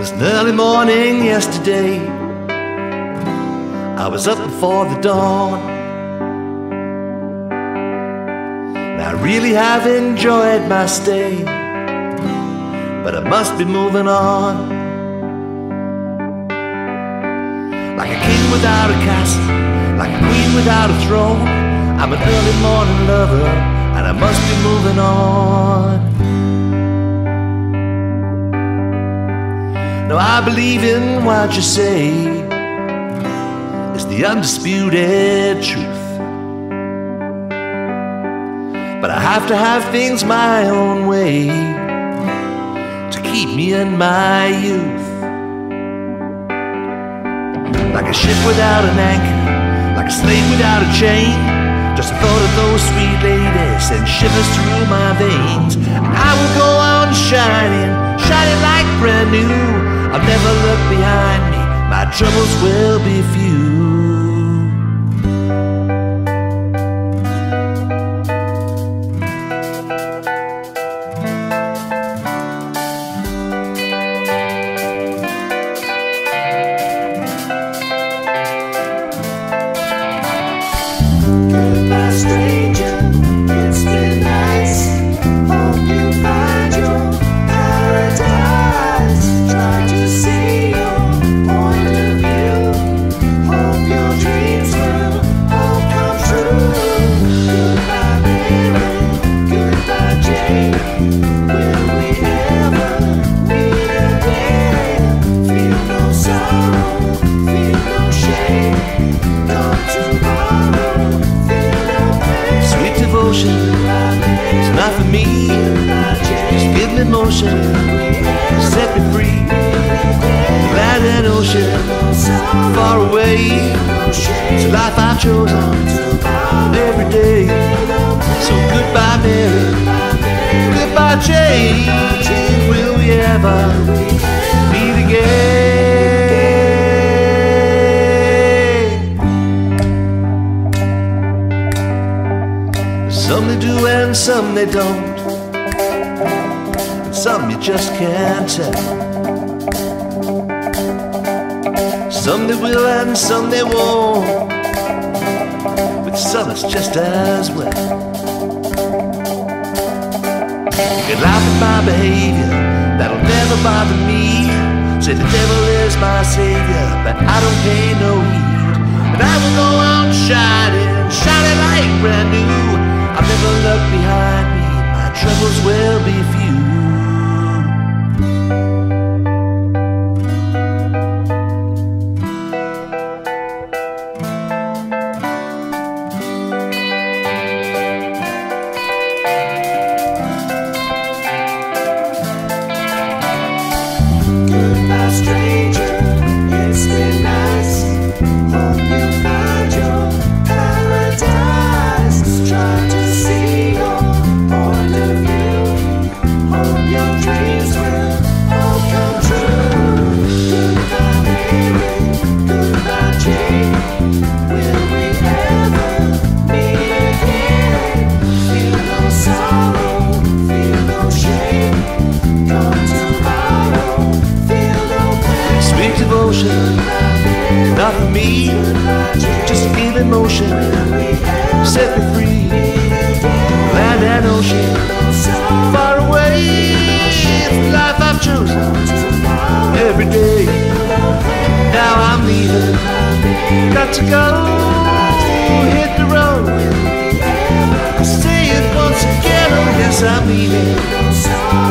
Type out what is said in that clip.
was an early morning yesterday. I was up before the dawn, and I really have enjoyed my stay, but I must be moving on. Like a king without a castle, like a queen without a throne, I'm an early morning lover, and I must be moving on. Now I believe in what you say is the undisputed truth, but I have to have things my own way to keep me in my youth. Like a ship without an anchor, like a slave without a chain, just the thought of those sweet ladies sends shivers through my veins. And I will go on shining, shining like brand new. I'll never look behind me, my troubles will be few. Goodbye, stranger, it's been nice. Hope you find your paradise. Try to see your point of view. Hope your dreams will all come true. Goodbye, Mary, goodbye, Jane. Will we ever meet again? Feel no sorrow, feel no shame. Come tomorrow. Devotion, it's not for me. Just give me motion, set me free. Land and ocean, far away. It's a life I've chosen every day. So goodbye, Mary, goodbye, Jane. Will we ever meet again? Some they do and some they don't, and some you just can't tell. Some they will and some they won't, with some it's just as well. You can laugh at my behavior, that'll never bother me. Say the devil is my savior, but I don't pay no heed. And I will go on shining, shining like brand new. I'll never look behind me, my troubles will be few. Goodbye, stranger, it's been nice. Hope you find your paradise. Try to see your point of view. Hope your dreams will all come true. Goodbye, Mary, goodbye, Jane. Will we ever meet again? Feel no sorrow, feel no shame. Come tomorrow, feel no pain. Sweet devotion, not for me. Just give it motion, set me free. Land and ocean, far away. It's the life I've chosen every day. Now I'm leaving, got to go, hit the road. Say it once again, oh yes, I'm leaving.